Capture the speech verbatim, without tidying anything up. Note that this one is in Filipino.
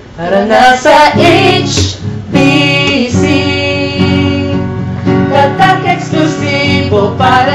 para na sa H B C. Tatak eksklusibo para